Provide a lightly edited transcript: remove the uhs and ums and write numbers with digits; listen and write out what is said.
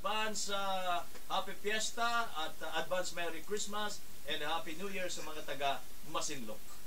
advance Happy Fiesta at advance Merry Christmas and Happy New Year sa mga taga Masinloc.